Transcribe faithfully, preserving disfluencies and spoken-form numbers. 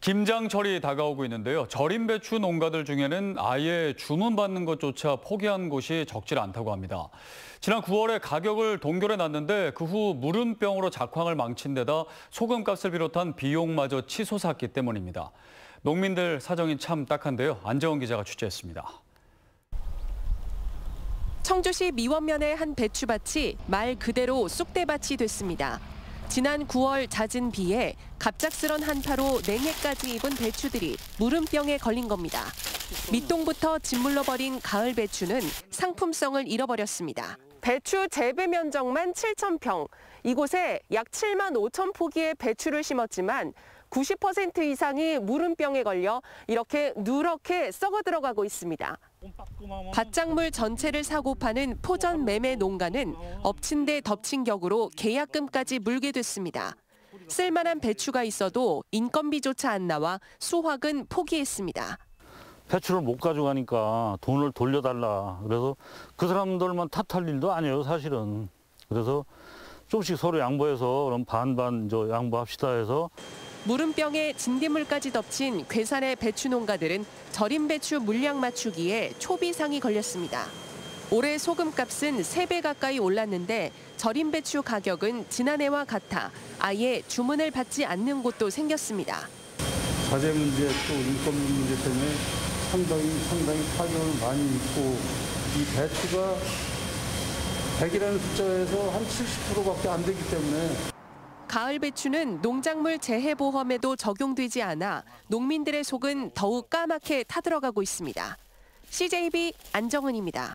김장철이 다가오고 있는데요. 절임 배추 농가들 중에는 아예 주문받는 것조차 포기한 곳이 적질 않다고 합니다. 지난 구월에 가격을 동결해 놨는데 그 후 무름병으로 작황을 망친 데다 소금값을 비롯한 비용마저 치솟았기 때문입니다. 농민들 사정이 참 딱한데요. 안정원 기자가 취재했습니다. 청주시 미원면의 한 배추밭이 말 그대로 쑥대밭이 됐습니다. 지난 구월 잦은 비에 갑작스런 한파로 냉해까지 입은 배추들이 무름병에 걸린 겁니다. 밑동부터 짓물러 버린 가을 배추는 상품성을 잃어버렸습니다. 배추 재배 면적만 칠천 평, 이곳에 약 칠만 오천 포기의 배추를 심었지만 구십 퍼센트 이상이 무름병에 걸려 이렇게 누렇게 썩어 들어가고 있습니다. 밭작물 전체를 사고 파는 포전 매매 농가는 엎친 데 덮친 격으로 계약금까지 물게 됐습니다. 쓸만한 배추가 있어도 인건비조차 안 나와 수확은 포기했습니다. 배추를 못 가져가니까 돈을 돌려달라. 그래서 그 사람들만 탓할 일도 아니에요, 사실은. 그래서 조금씩 서로 양보해서 그럼 반반 저 양보합시다 해서. 무름병에 진딧물까지 덮친 괴산의 배추 농가들은 절임 배추 물량 맞추기에 초비상이 걸렸습니다. 올해 소금값은 세 배 가까이 올랐는데 절임 배추 가격은 지난해와 같아 아예 주문을 받지 않는 곳도 생겼습니다. 자재 문제 또 인건비 문제 때문에 상당히 상당히 타격을 많이 입고 이 배추가 백이라는 숫자에서 한 칠십 퍼센트밖에 안 되기 때문에. 가을 배추는 농작물 재해보험에도 적용되지 않아 농민들의 속은 더욱 까맣게 타들어가고 있습니다. 씨제이비 안정은입니다.